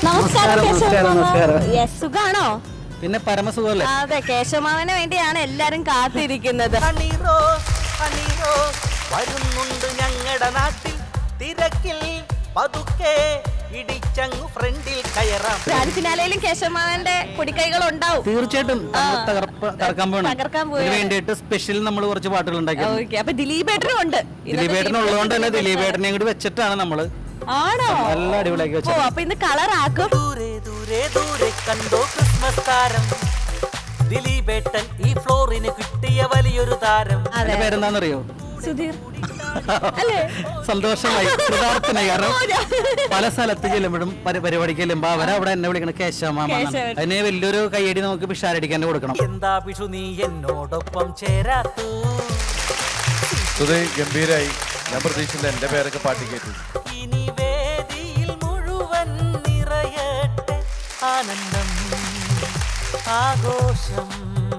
സുഖാണോ? പിന്നെ പരമസുഖല്ലേ? അതെ, കേശവമാവന് വേണ്ടിയാണ് എല്ലാരും കാത്തിരിക്കുന്നത്. വരുന്നുണ്ട് ഞങ്ങളുടെ നാട്ടിൽ തിരക്കിൽ പതുക്കെ ഇടിച്ചങ്ങു ഫ്രണ്ടിൽ കയറാം. ഗ്രാൻഡ് ഫിനാലയിലും കേശവമാവന്റെ പൊടിക്കൈകൾ ഉണ്ടാവും തീർച്ചയായിട്ടും. തകർക്കാൻ വേണ്ടിയിട്ട് സ്പെഷ്യൽ നമ്മൾ കുറച്ച് പാട്ടുകൾ ഉണ്ടാക്കി. അപ്പൊ ദിലീപേട്ടനും ഉണ്ട്. ദിലീപേട്ടനുള്ളതുകൊണ്ട് തന്നെ ദിലീപേട്ടനെ കൂടി വെച്ചിട്ടാണ് നമ്മള് നല്ല അടിപൊളിയാക്കി വെച്ചത്. അപ്പൊ ഇന്ന് കളറാക്കും. ദൂരെ ദൂരെ ദൂരെ കണ്ടോ ക്രിസ്മസ് താരം ദിലീപേട്ടൻ, ഈ ഫ്ലോറിന് കിട്ടിയ വലിയൊരു താരം. പേരെന്താണെന്നറിയോ? സുധീർ. സന്തോഷമായി, കൃതാർത്ഥനായി. കാരണം പല സ്ഥലത്ത് ചെല്ലുമ്പോഴും പരിപാടിക്ക് ചെല്ലുമ്പോ അവരവിടെ എന്നെ വിളിക്കണം കേശവമാമ. അതിന് വലിയൊരു കയ്യടി നമുക്ക് പിഷാരടിക്കാൻ കൊടുക്കണം. എന്താ പിഷു നീ എന്നോടൊപ്പം ചേരാത്തു? ഗംഭീരായി. ഞാൻ പ്രതീക്ഷിച്ചില്ല എന്റെ പേരൊക്കെ പാട്ടി കേട്ടു. ഇനി വേദിയിൽ മുഴുവൻ നിറയട്ടെ ആനന്ദം ആഘോഷം.